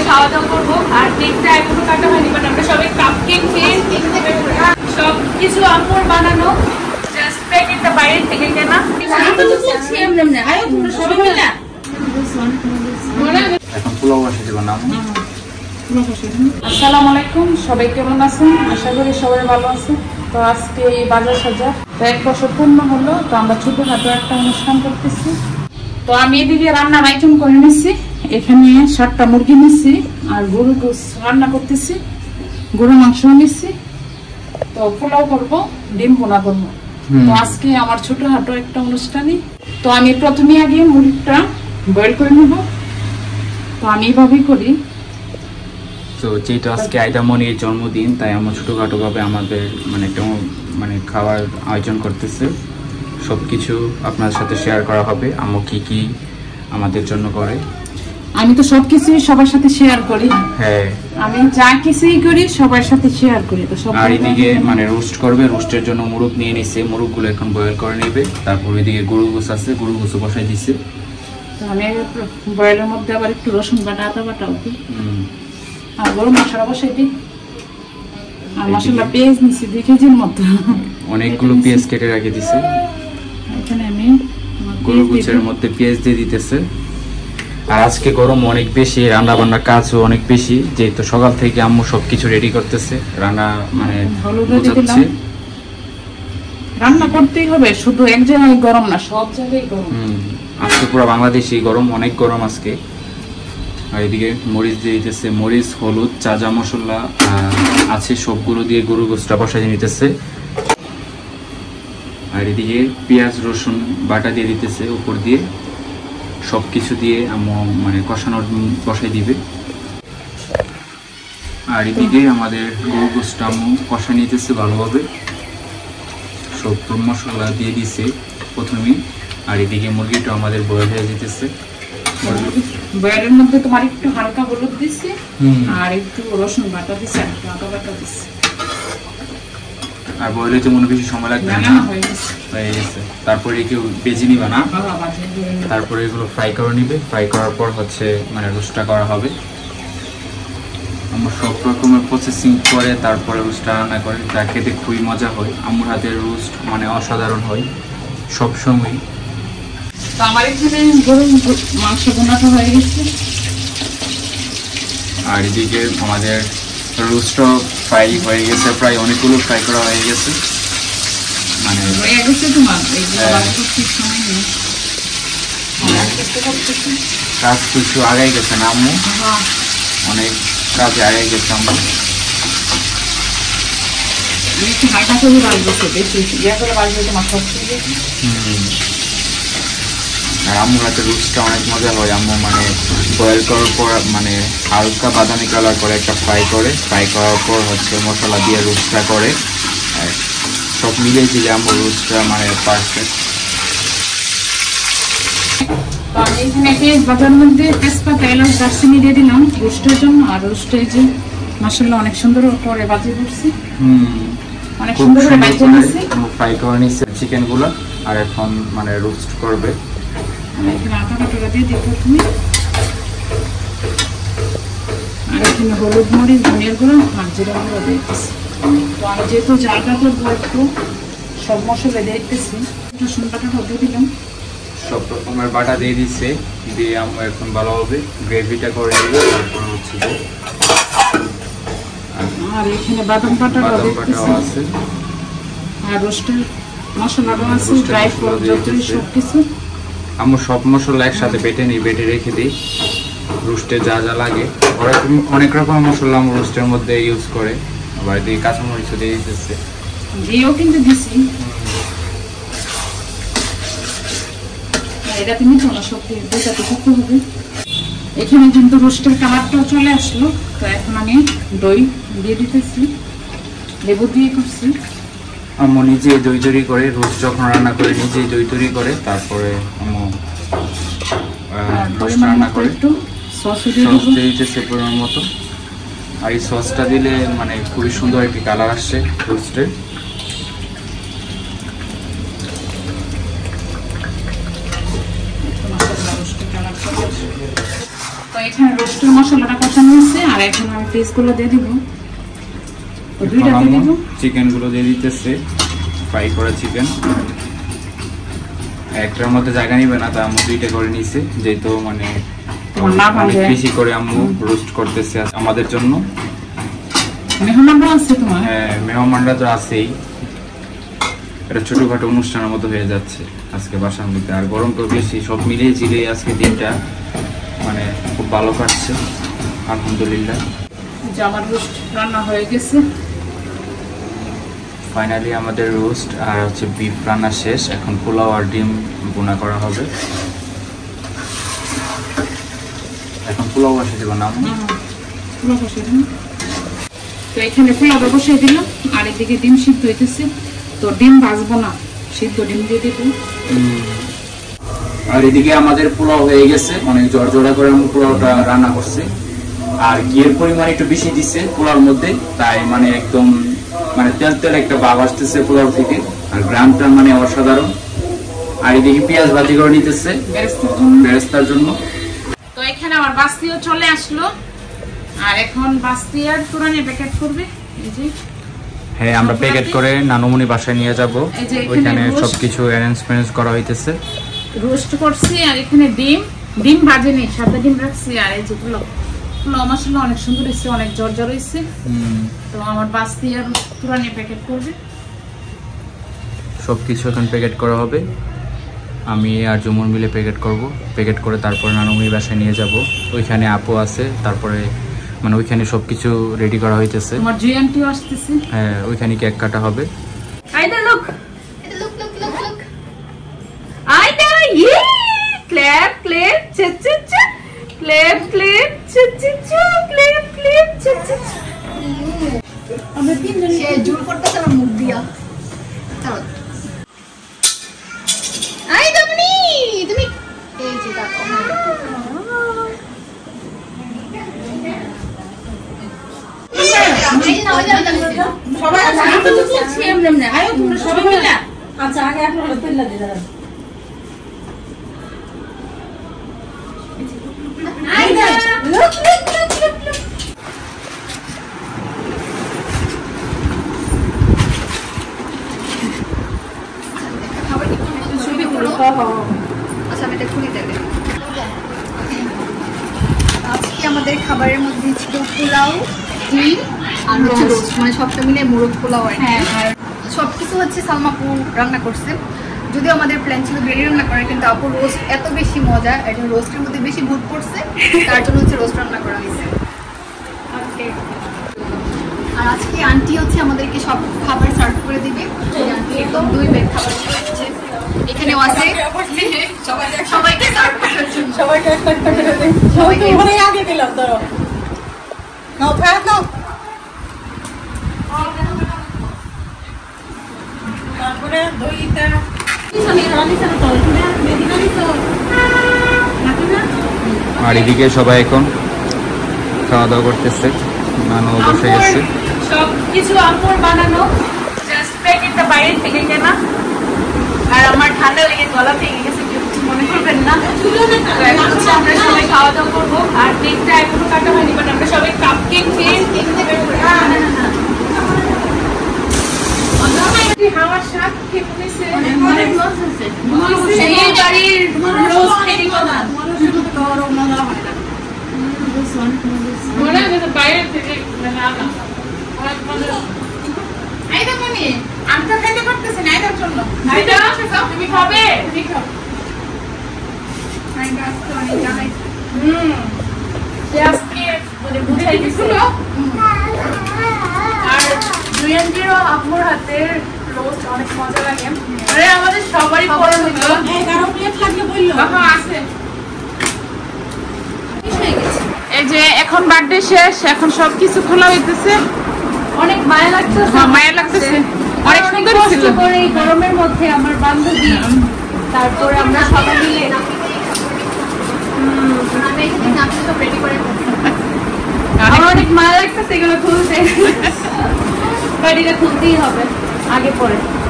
খাওয়া দাওয়া করবো। আর কেকটা এখনো কাটা হয়নি, বাট আমরা সবাই কাপ কেক খেয়ে সব কিছু আম্মুর বানানো, জাস্ট প্যাকেটটা বাইরে থেকে কেনা। আসসালামু আলাইকুম, সবাই কেমন আছেন? আশা করি সবাই ভালো আছে। তো আজকে এই বাজার সাজার তো 1 বছর পূর্ণ হলো, তো আমরা ছোটখাটো একটা অনুষ্ঠান করতেছি। তো আমি এদিকে রান্নার আইটেম করে নিচ্ছি, এখানে 7টা মুরগি নিচ্ছি আর গরু গোস রান্না করতেছি, গরু মাংস নিচ্ছি। তো পোলাও করবো, ডিম ভুনা করবো। তো আজকে আমার ছোটখাটো একটা অনুষ্ঠানই। তো আমি প্রথমে আগে মুরগিটা বয়েল করে নেব। তো আমি এইভাবেই করি। তো যেহেতু আজকে আইদামনির জন্মদিন, তাই আমরা ছোটোখাটো ভাবে আমাদের একটা খাওয়ার আয়োজন করতেছে। সবকিছু আপনার সাথে শেয়ার করা হবে। আম্মু কি কি আমাদের জন্য করে। আমি তো সবকিছুই সবার সাথে শেয়ার করি। হ্যাঁ, আমি যা কিছুই করি সবার সাথে শেয়ার করি। তো সব আর এদিকে রোস্ট করবে, রোস্টের জন্য মুরগ নিয়ে নিছে, মুরগগুলো এখন বয়েল করে নেবে। তারপর এদিকে গরু গোস আছে, গরু গোস বসাই দিছে। তো আমি বয়েলের মধ্যে আবার একটু রসুন বাটা, আদা বাটাও দিই, আর গরু মশলা বসাই দিই। আর মশলা পেঁয়াজ নিচ্ছি 2 কেজির মতো, অনেকগুলো পেঁয়াজ কেটে রেখে দিছে। এখানে আমি গরু গোসের মধ্যে পেঁয়াজ দিয়ে দিতেছে। আর আজকে গরম অনেক বেশি, রান্না বান্নার কাজও অনেক বেশি, যেহেতু সকাল থেকে আম্মু সবকিছু রেডি করতেছে। রান্না রান্না করতেই হবে, শুধু এক জায়গায় গরম না, সব জায়গায় গরম। আজকে পুরো বাংলাদেশি গরম, অনেক গরম আজকে। আর এদিকে মরিচ দিয়ে দিতেছে, মরিচ, হলুদ, চাজা মশলা আছে, সবগুলো দিয়ে গরু গোসটা বসাই নিতেছে। আর এদিকে পেঁয়াজ রসুন বাটা দিয়ে দিতেছে উপর দিয়ে, সবকিছু দিয়ে আম্মু কষানোর বসাই দিবে। আর এদিকে আমাদের গরু গোসটা আম্মু কষা নিতেছে ভালোভাবে, সব মশলা দিয়ে দিছে প্রথমেই। আর এদিকে মুরগিটা আমাদের বয়েল হয়ে যেতেছে। বয়েলের মধ্যে তোমার একটু হালকা হলুদ দিচ্ছি, আর একটু রসুন বাটা দিচ্ছি, আর একটু আদা বাটা দিচ্ছি। আর বয়েল হইতে মনে বেশি সময় লাগবে না, হয়ে গেছে। তারপরে কেউ বেজে নিবা না, তারপরে এগুলো ফ্রাই করে নিবে। ফ্রাই করার পর রোস্টটা করা হবে। আমরা সব রকমের প্রসেসিং করে তারপরে রোস্টটা রান্না করে, যা খেতে খুবই মজা হয়। আম্মুর হাতের রোস্ট অসাধারণ হয় সবসময়। তো আমার এখানে গরু মাংস বোনাটা হয়ে গেছে। আর এদিকে আমাদের রোস্টও ফ্রাই হয়ে গেছে, প্রায় অনেকগুলো ফ্রাই করা হয়ে গেছে। কাজ কিছু আগাই গেছে না আম্মু, অনেক কাজে আগাই গেছে আম্মু। হালকা করে বাড়বো, বেশি ইয়া করে বাড়বে তো মাছ। আর আম্মুর হাতে রোস্টটা অনেক মজা হয়। আম্মু বয়েল করার পর হালকা বাদামি কালার করে একটা ফ্রাই করে, ফ্রাই করার পর মশলা দিয়ে রোস্টটা করে। আর সব মিলিয়ে দিলে আম্মুর রোস্টটা পারফেক্ট। তো আমি এখানে পেঁয়াজ বাটার মধ্যে তেজপাতা, এলাচ, দারচিনি দিয়ে দিলাম রোস্টের জন্য। আর রোস্টে যে মশলা অনেক সুন্দর করে বাজিয়ে করছি, অনেক সুন্দর করে বাজিয়ে নিয়েছি, ফ্রাই করে নিয়েছি চিকেনগুলো। আর এখন রোস্ট করবে। এখানে আদা বাটা দিয়ে দিই প্রথমে। আর এখানে হলুদ, মরিচ, ধনিয়ার গুঁড়ো আর জিরা গুঁড়ো দিতেছি। তো আমি যেহেতু জালটা করবো, একটু সব মশলা দিতেছি। রসুন বাটাটাও দিয়ে দিলাম, সব রকমের বাটা দিয়ে দিচ্ছে, দিয়ে আমরা এখন ভালোভাবে গ্রেভিটা করে নেব। তারপর আর এখানে বাদাম বাটাটাও আছে, আর রোস্টের মশলাটাও আছে, ড্রাই ফ্রুট যতই সবকিছু। আমরা সব মশলা একসাথে বেটে রেখে দিই। রোস্টে যা যা লাগে অনেক রকম মশলা আমরা রোস্টের মধ্যে ইউজ করে। আবার দিয়ে কাঁচামরিচও দিয়ে দিতেছে, দিয়েও কিন্তু দিছি। এটা তুমি চলো সব দুটাতে করতে হবে। এখানে কিন্তু রোস্টের কালারটাও চলে আসলো। তো এখন আমি দই দিয়ে দিতেছি, লেবু দিয়ে করছি। আম্মু নিজে দই তৈরি করে, রোস্ট যখন রান্না করে নিজেই দই তৈরি করে, তারপরে আম্মু রান্না করে একটু সস দিয়ে দিতেছে পরিমাণ মতো। আর এই সসটা দিলে খুবই সুন্দর একটি কালার আসছে রোস্টের। তো এখানে রোস্টের মশলাটা কষানো হয়েছে আর এখন আমি পিসগুলো দিয়ে দিব। দুইটাতে দিব। চিকেন গুলো দিয়ে দিতেছে, ফ্রাই করা চিকেন। একটার মধ্যে জায়গা নিবে না, তাই আম্মু দুইটা করে নিছে, যেহেতু মানে অনেক বেশি করে আম্মু রোস্ট করতেছে আমাদের জন্য। মেহমানরা আছে তোমার? হ্যাঁ, মেহমানরা তো আছেই। এটা ছোটখাটো অনুষ্ঠানের মতো হয়ে যাচ্ছে আজকে বাসার মধ্যে। আর গরম তো বেশি, সব মিলিয়ে ঝিলিয়ে আজকে দিনটা মানে খুব ভালো কাটছে আলহামদুলিল্লাহ। আমার রোস্ট রান্না হয়ে গেছে ফাইনালি। আমাদের রোস্ট আর হচ্ছে বিফ রান্না শেষ। এখন পোলাও আর ডিম ভুনা করা হবে। এখন পোলাও বসিয়ে দেবো না? পোলাও বসিয়ে দিন। তো এখানে পোলাওটা বসিয়ে দিলাম আর এদিকে ডিম সিদ্ধ হইতেছে। তো ডিম ভাজবো না, সিদ্ধ ডিম দিয়ে দিব। আর এদিকে আমাদের পোলাও হয়ে গেছে, অনেক জড়জড়া করে আমি পোলাওটা রান্না করছি। আর ঘিয়ের পরিমাণ একটু বেশি দিচ্ছে পোলাওর মধ্যে, তাই মানে একদম মানে তেল তেল একটা ভাব আসতেছে পোলাও থেকে। আর গ্রামটা মানে অসাধারণ। আর এদিকে পেঁয়াজ ভাজি করে নিতেছে বেরেস্তার জন্য। তো এখানে আমার বাস্তিও চলে আসলো আর এখন বাস্তি আর পুরানি প্যাকেট করবে। এই যে হ্যাঁ, আমরা প্যাকেট করে নানুমনি বাসায় নিয়ে যাব। ওইখানে সবকিছু অ্যারেঞ্জমেন্ট করা হইতেছে। রোস্ট করছি আর এখানে ডিম ভাজেনি, সাদা ডিম রাখছি। আর এই যে পোলাও মশলা অনেক সুন্দর হয়েছে, অনেক জর্জর হয়েছে। তো আমার বাস্তি আর পুরানি প্যাকেট করবে। সবকিছু এখন প্যাকেট করা হবে। আমি আর জুমুর মিলে প্যাকেট করব। প্যাকেট করে তারপরে নানুমনির বাসায় নিয়ে যাব। ওইখানে আপু আছে, তারপরে মানে ওইখানে সবকিছু রেডি করা হইতেছে। আমার জুয়ান্টিও আসতেছে। হ্যাঁ, ওইখানে কেক কাটা হবে। আইদা লুক আইদা ইয়ে ক্ল্যাপ ক্ল্যাপ চা চা চা ক্ল্যাপ ক্ল্যাপ চা চা চা ক্ল্যাপ ক্ল্যাপ চা চা চা। আমরা তিনজন সে জোর করতেছে আমার মুখ দিয়া। চলো আইদা মনি তুমি এই যে দেখো সবাই আগে বলছি এমনি আয়ো তোমরা সবাই মিলে। আচ্ছা আগে আপনারা তেল দিয়ে দাও। আইদা look look look look look. খাবার একটু ছবি করো। আচ্ছা আমি এটা খুলে দেব। আজকে আমাদের খাবারের মধ্যে ছিল পোলাও, ডিম আর হচ্ছে রোস্ট, মানে সবটা মিলে মোরগ পোলাও। আর সবকিছু হচ্ছে সালমাপু রান্না করছে। যদিও আমাদের প্ল্যান ছিল বিরিয়ানি রান্না করার, কিন্তু আপু রোস্ট এত বেশি মজা, এটা রোস্টের মধ্যে বেশি ভূত পড়ছে, তার জন্য হচ্ছে রোস্ট রান্না করা হয়েছে। আর আজকে আন্টি হচ্ছে আমাদেরকে সব খাবার সার্ভ করে দিবে। একদম 2 ব্যাগ খাবার দিচ্ছে। এখানেও আছে সবাইকে সার্ভ করার জন্য। সবাইকে একটা একটা করে দেই। সবাইকে ওখানে আগে দিলাম ধরো। নাও ফ্যাট নাও। তারপরে দইটা আর এদিকে সবাই এখন খাওয়া দাওয়া করতেছে। নানু বসে গেছে। সবকিছু আম্মুর বানানো, জাস্ট প্যাকেটটা বাইরে থেকে কেনা। আর আমার ঠান্ডা লেগে গলা ভেঙে গেছে, কিছু মনে করবেন না। আমরা সবাই খাওয়া দাওয়া করবো। আর কেকটা এখনো কাটা হয়নি, বাট আমরা সবাই কাপ কেক খেয়ে হাওয়ার স্বাদ খেতেছে। এই বাড়ির রোজ খেতে কথা মনে হয় বাইরে থেকে আমি তো খাইতে পারতেছি না এটার জন্য। তুমি খাবে? তুমি খাও। বুঝাই দিছিল। আর জুয়ান্টিরও আপুর হাতের রোস্ট অনেক মজা লাগে। আরে আমাদের সবারই পছন্দ। আছে। এই যে এখন বার্থডে শেষ, এখন সবকিছু খোলা হইতেছে। অনেক মায়া লাগতেছে। মায়া লাগতেছে, অনেক সুন্দর ছিল। এই গরমের মধ্যে আমার বান্ধবী, তারপরে আমরা সবাই মিলে আমার অনেক মায়া লাগতেছে এগুলো খুলতে। বাড়িটা খুলতেই হবে আগে পরে।